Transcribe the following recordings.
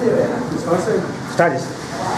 Start చేసి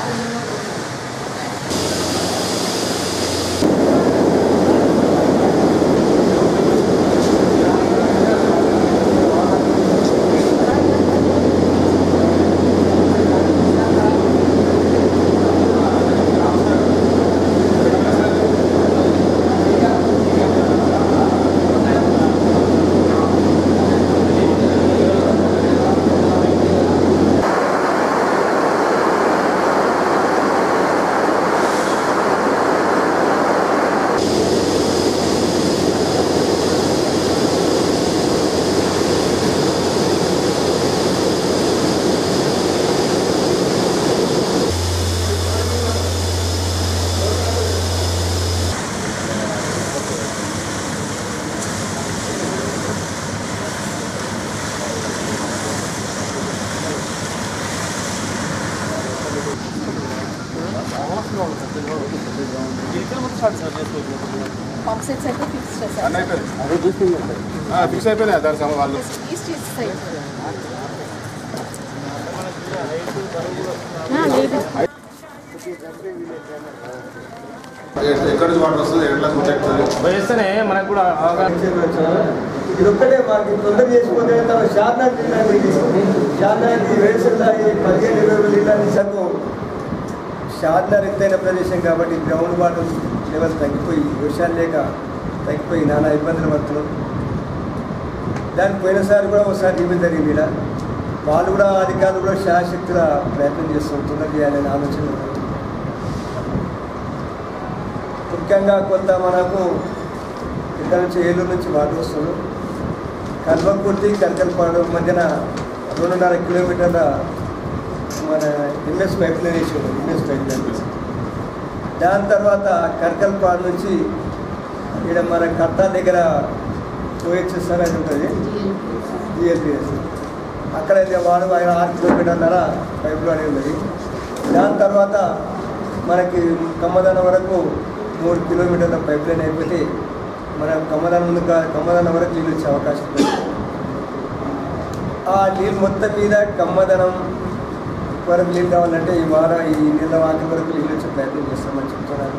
pump sets అయితే fix చేశారు. ఫిక్స్ అయిపోయినాయి దాని వాళ్ళు ఈస్ట్ సైడ్ ఎక్కడ నుంచి వాటర్ వస్తుంది ఎట్లా వేస్తేనే మనకు కూడా ఇది ఒక్కటే మాకు తొందర చేసిపోతే షార్నాథ్ షార్నాథ్ వేరుసల్లా 15-20 లీటర్ల సగం షార్నాథ్ ఎత్తైన ప్రదేశం కాబట్టి గ్రౌండ్ వాటర్ లెవెల్ తగ్గిపోయి వర్షాలు లేక తగ్గిపోయి నానా ఇబ్బందులు పడుతున్నాం. దానికి పోయినసారి కూడా ఒకసారి టీవీ జరిగింది ఇక్కడ వాళ్ళు కూడా అధికారులు కూడా శాశక్తుల ప్రయత్నం చేస్తాం తొందర చేయాలనే ఆలోచన. ముఖ్యంగా కొంత మనకు ఇక్కడ నుంచి ఏలూరు నుంచి వాటర్ వస్తుంది. కల్వకుర్తి కనకలపాడు మధ్యన 2.5 కిలోమీటర్ల మన ఎంఎస్ పైప్ లైన్ వేసాడు. ఎంఎస్ పైప్ లైన్ దాని తర్వాత కనకలపాడు నుంచి ఇక్కడ మన కట్టా దగ్గర ఓహెచ్ఎస్ అనేది ఉంటుంది జిఎల్పిఎస్ అక్కడైతే వాడు 6 కిలోమీటర్ల పైప్ లైన్ ఉన్నది. దాని తర్వాత మనకి కమ్మదానం వరకు 3 కిలోమీటర్ల పైప్ లైన్ అయిపోతే మన కమ్మదానం వరకు నీళ్ళు వచ్చే అవకాశం ఉంది. ఆ నీళ్ళు మొత్తం మీద కమ్మదనం వరకు నీళ్ళు కావాలంటే ఈ నీళ్ళ వాకి వరకు నీళ్ళు వచ్చే ప్రయత్నం చేస్తామని చెప్తున్నారు.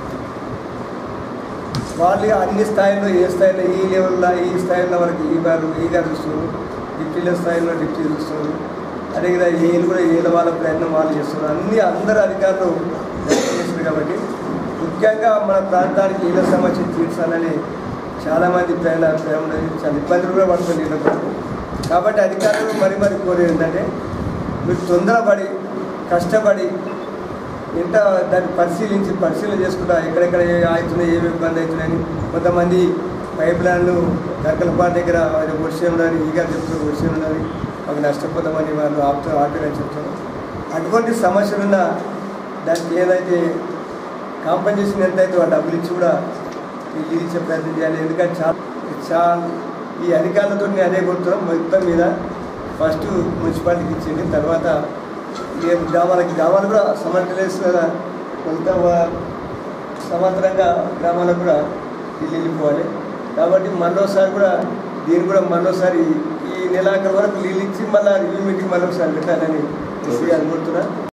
వాళ్ళు అన్ని స్థాయిల్లో ఏ స్థాయిలో ఈ లెవెల్లో ఈ స్థాయిలో వరకు ఈ గారు చూస్తున్నారు, డిప్టీల స్థాయిలో డిప్టీ చూస్తున్నారు. అదే కదా ఏళ్ళు కూడా ఏళ్ళ వాళ్ళ ప్రయత్నం వాళ్ళు చేస్తున్నారు. అందరు అధికారులు చేస్తున్నారు. కాబట్టి ముఖ్యంగా మన ప్రాంతానికి నీళ్ళ సమస్య తీర్చాలని చాలామంది ప్రయాణం ఉన్నది. చాలా ఇబ్బందులు కూడా పడుతుంది నీళ్ళకు. కాబట్టి అధికారులు మరి కోరేది ఏంటంటే మీరు తొందరపడి కష్టపడి ఎంత దాన్ని పరిశీలన చేసుకుంటా ఎక్కడెక్కడ అవుతున్నాయి ఏమి ఇబ్బంది అవుతున్నాయని. కొంతమంది పైప్ లైన్లు కనకలపాడు దగ్గర వర్షం ఉండాలి ఈగా చెప్తున్నారు, వర్షం ఉండాలి మాకు నష్టపోతామని వాళ్ళు ఆపేరని చెప్తున్నారు. అటువంటి సమస్యలున్న దానికి ఏదైతే కాంపన్సేషన్ ఎంత అయితే వాళ్ళు డబ్బులు ఇచ్చి కూడా వీళ్ళు ఇచ్చే ప్రయత్నం చేయాలి. ఎందుకంటే చాలా ఈ అధికారులతో అదే కొడుతున్నాం. మొత్తం మీద ఫస్ట్ మున్సిపాలిటీకి ఇచ్చింది, తర్వాత గ్రామాలు కూడా సమర్థలేస్తున్న కొంత సమాంతరంగా గ్రామాలకు కూడా వీళ్ళు వెళ్ళిపోవాలి. కాబట్టి మరోసారి కూడా దీన్ని కూడా మరోసారి ఈ నెలాఖరు వరకు నీళ్ళు ఇచ్చి మళ్ళీ రివ్యూ మీటింగ్ మరొకసారి పెట్టాలని కోరుతున్నా.